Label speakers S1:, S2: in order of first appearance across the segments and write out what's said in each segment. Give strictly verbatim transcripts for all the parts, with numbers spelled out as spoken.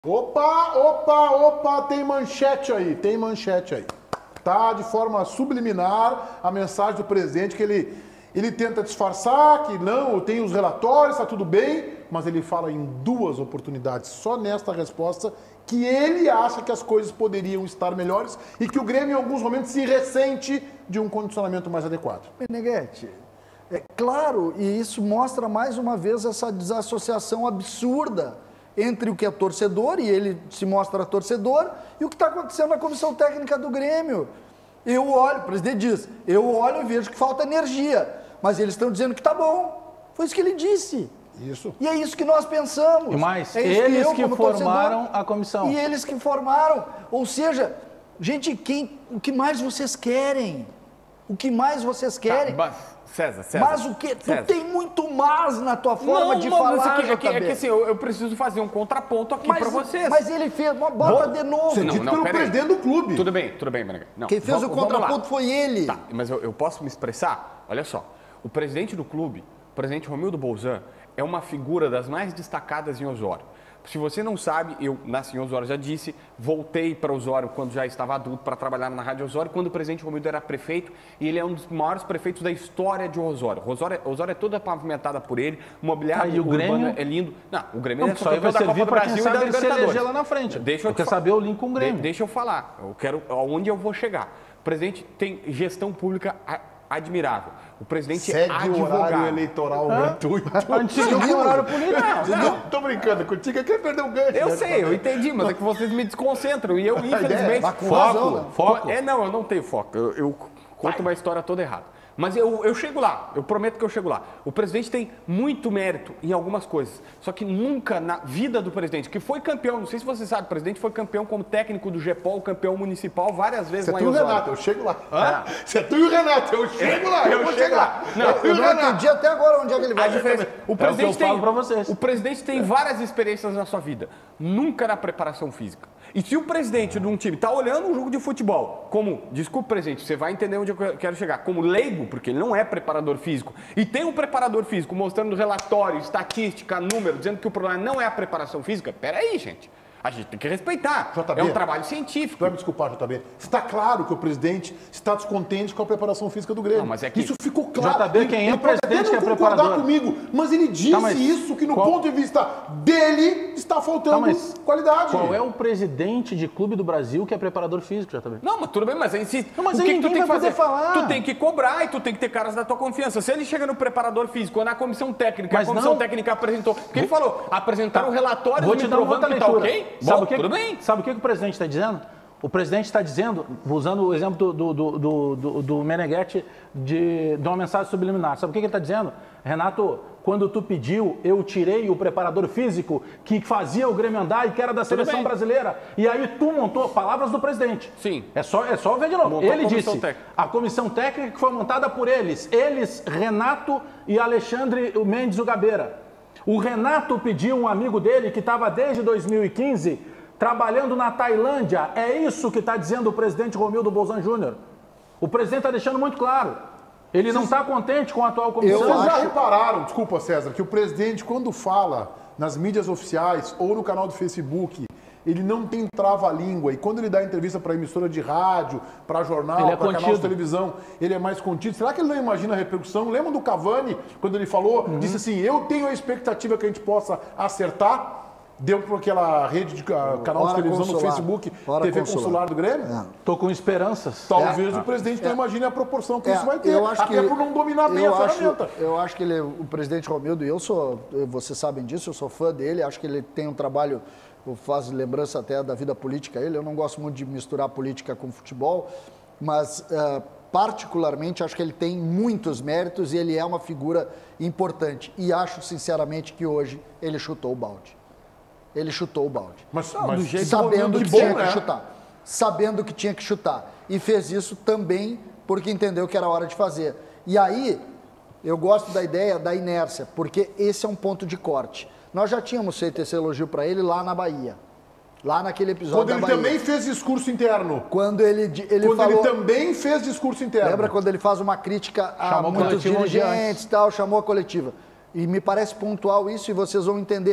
S1: Opa, opa, opa, tem manchete aí, tem manchete aí. Tá de forma subliminar a mensagem do presidente que ele, ele tenta disfarçar, que não, tem os relatórios, tá tudo bem, mas ele fala em duas oportunidades, só nesta resposta, que ele acha que as coisas poderiam estar melhores e que o Grêmio em alguns momentos se ressente de um condicionamento mais adequado.
S2: Meneghetti, é claro, e isso mostra mais uma vez essa desassociação absurda entre o que é torcedor, e ele se mostra torcedor, e o que está acontecendo na comissão técnica do Grêmio. Eu olho, o presidente diz, eu olho e vejo que falta energia, mas eles estão dizendo que está bom. Foi isso que ele disse.
S1: Isso.
S2: E é isso que nós pensamos.
S3: E mais,
S2: é
S3: eles
S2: que, eu,
S3: que formaram a comissão.
S2: E eles que formaram. Ou seja, gente, quem, o que mais vocês querem? O que mais vocês querem?
S4: Tá, mas, César, César.
S2: Mas o quê?
S4: César.
S2: Tu tem muito mais na tua forma
S4: não,
S2: de
S4: não,
S2: falar,
S4: é que, é que,
S2: J B.
S4: é que assim, eu, eu preciso fazer um contraponto aqui
S2: mas,
S4: pra vocês.
S2: Mas ele fez, bota de novo.
S1: Você
S4: Não,
S1: dito
S4: não,
S1: pelo
S4: pera aí.
S1: presidente do clube.
S4: Tudo bem, tudo bem, Meneghetti. Não,
S2: Quem fez
S4: vamos-
S2: o
S4: vamos lá.
S2: contraponto foi ele.
S4: Tá, mas eu, eu posso me expressar? Olha só, o presidente do clube, o presidente Romildo Bolzan, é uma figura das mais destacadas em Osório. Se você não sabe, eu nasci em Osório, já disse, voltei para Osório quando já estava adulto para trabalhar na Rádio Osório, quando o presidente Romildo era prefeito, e ele é um dos maiores prefeitos da história de Osório. Osório, Osório é toda pavimentada por ele, o mobiliário
S3: Ah, e o
S4: urbano
S3: Grêmio?
S4: é lindo. Não, o Grêmio
S3: Não,
S4: é
S3: isso aí vai
S4: campeão da
S3: servir
S4: Copa do
S3: para quem
S4: Brasil e da
S3: sabe ele se eleger
S4: Libertadores.
S3: lá na frente.
S4: Deixa eu
S3: Quer
S4: te
S3: saber o link com o Grêmio.
S4: De- deixa eu falar, eu quero aonde eu vou chegar. O presidente tem gestão pública a- admirável. O presidente é
S1: Segue o
S4: advogado.
S1: horário eleitoral gratuito.
S3: Antes do horário político.
S4: Não, não.
S1: Tô brincando contigo, eu quero perder o gancho.
S4: Eu
S1: né?
S4: sei, eu entendi, mas é que vocês me desconcentram e eu,
S1: ideia é
S4: infelizmente...
S1: dar com razão, né?
S3: Foco.
S4: É, não, eu não tenho foco. Eu, eu conto uma história toda errada. Mas eu, eu chego lá, eu prometo que eu chego lá. O presidente tem muito mérito em algumas coisas, só que nunca na vida do presidente, que foi campeão, não sei se você sabe, o presidente foi campeão como técnico do G P O L, campeão municipal várias vezes
S1: Você é
S4: lá
S1: tu
S4: em
S1: e o
S4: Osório.
S1: Renato, eu chego lá.
S4: Hã?
S1: Você é tu e o Renato, eu chego lá, eu,
S4: Eu
S1: vou
S4: chego
S1: chegar.
S4: lá. Não,
S1: eu, e
S2: Eu
S1: o
S2: não
S1: Renato.
S2: entendi até agora onde é que ele vai.
S4: A diferença, o
S3: eu
S4: presidente
S3: falo
S4: tem,
S3: pra vocês.
S4: o presidente tem várias experiências na sua vida, nunca na preparação física. E se o presidente de um time está olhando um jogo de futebol, como, desculpe, presidente, você vai entender onde eu quero chegar, como leigo, porque ele não é preparador físico, e tem um preparador físico mostrando relatório, estatística, número, dizendo que o problema não é a preparação física, peraí, gente. A gente tem que respeitar.
S1: J B,
S4: é um trabalho
S1: Tu
S4: científico.
S1: vai me desculpar, J B. Está claro que o presidente está descontente com a preparação física do Grêmio.
S4: Não, mas é que-
S1: Isso ficou claro.
S3: J B, quem é
S1: Ele
S3: o
S1: pode
S3: presidente
S1: até
S3: que é
S1: não concordar
S3: preparador?
S1: comigo, mas ele disse
S3: Tá, mas
S1: isso, que no
S3: qual-
S1: ponto de vista dele está faltando
S3: Tá, mas
S1: qualidade.
S3: Qual é o presidente de clube do Brasil que é preparador físico, J B?
S4: Não, mas tudo bem, mas aí se,
S3: Não, mas
S4: o
S3: aí
S4: que, que tu
S3: ninguém
S4: tem que
S3: vai
S4: fazer?
S3: poder falar.
S4: Tu tem que cobrar e tu tem que ter caras da tua confiança. Se ele chega no preparador físico, ou na comissão técnica,
S3: Mas
S4: a comissão
S3: não-
S4: técnica apresentou, porque ele falou, apresentaram o relatório
S3: Vou
S4: me
S3: te dar uma
S4: provando
S3: outra
S4: que tá
S3: leitura.
S4: ok?
S3: Sabe
S4: Bom,
S3: o que,
S4: tudo bem.
S3: Sabe o que, que o presidente está dizendo? O presidente está dizendo, usando o exemplo do, do, do, do, do Meneghetti, de, de uma mensagem subliminar. Sabe o que, que ele está dizendo? Renato, quando tu pediu, eu tirei o preparador físico que fazia o Grêmio andar e que era da seleção
S4: bem.
S3: brasileira. E aí tu montou, palavras do presidente.
S4: Sim.
S3: É só, é só ver de novo.
S4: Montou a
S3: ele
S4: comissão
S3: disse,
S4: técnica.
S3: a comissão técnica que foi montada por eles. Eles, Renato e Alexandre Mendes o Gabeira. O Renato pediu um amigo dele que estava desde dois mil e quinze trabalhando na Tailândia. É isso que está dizendo o presidente Romildo Bolzan Júnior. O presidente está deixando muito claro. Ele não está contente com a atual comissão.
S2: Eu
S1: Vocês já
S2: acho-
S1: repararam, desculpa, César, que o presidente, quando fala nas mídias oficiais ou no canal do Facebook, ele não tem trava-língua. E quando ele dá entrevista para emissora de rádio, para jornal,
S3: Ele é
S1: para canal
S3: contido.
S1: de televisão, ele é mais contido. Será que ele não imagina a repercussão? Lembra do Cavani, quando ele falou,
S3: Uhum.
S1: disse assim, eu tenho a expectativa que a gente possa acertar. Deu para aquela rede de ah, canal de
S2: Hora
S1: televisão no
S2: consular.
S1: Facebook,
S2: Hora
S1: T V
S2: consular.
S1: Consular do Grêmio?
S2: É.
S3: Tô com esperanças.
S1: Talvez o presidente não imagine a proporção que
S2: É,
S1: isso vai ter.
S2: eu acho
S1: Até
S2: que-
S1: por não dominar bem
S2: eu
S1: a
S2: acho-
S1: ferramenta.
S2: Eu acho que ele, o presidente Romildo, e eu sou, vocês sabem disso, eu sou fã dele, acho que ele tem um trabalho, faz lembrança até da vida política a ele, eu não gosto muito de misturar política com futebol, mas eh, particularmente acho que ele tem muitos méritos e ele é uma figura importante. E acho sinceramente que hoje ele chutou o balde. Ele chutou o balde.
S1: Mas,
S4: Não,
S1: mas
S4: do jeito
S2: Sabendo
S1: que
S2: que
S1: bom,
S2: tinha
S1: né?
S2: que chutar. Sabendo que tinha que chutar. E fez isso também porque entendeu que era hora de fazer. E aí, eu gosto da ideia da inércia, porque esse é um ponto de corte. Nós já tínhamos feito esse elogio para ele lá na Bahia. Lá naquele episódio
S1: Quando
S2: da
S1: ele
S2: Bahia.
S1: também fez discurso interno.
S2: Quando ele, di- ele
S1: Quando
S2: falou...
S1: ele também fez discurso interno.
S2: Lembra quando ele faz uma crítica a
S3: Chamou
S2: muitos
S3: coletiva um dia
S2: dirigentes e tal, chamou a coletiva. E me parece pontual isso e vocês vão entender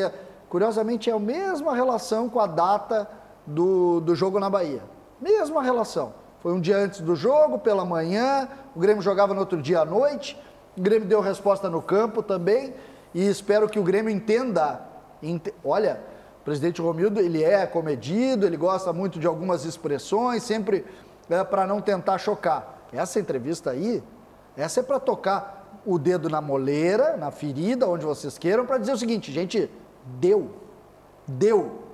S2: curiosamente, é a mesma relação com a data do, do jogo na Bahia. Mesma relação. Foi um dia antes do jogo, pela manhã, o Grêmio jogava no outro dia à noite, o Grêmio deu resposta no campo também, e espero que o Grêmio entenda. Ent... Olha, o presidente Romildo, ele é comedido, ele gosta muito de algumas expressões, sempre é, para não tentar chocar. Essa entrevista aí, essa é para tocar o dedo na moleira, na ferida, onde vocês queiram, para dizer o seguinte, gente, deu, deu.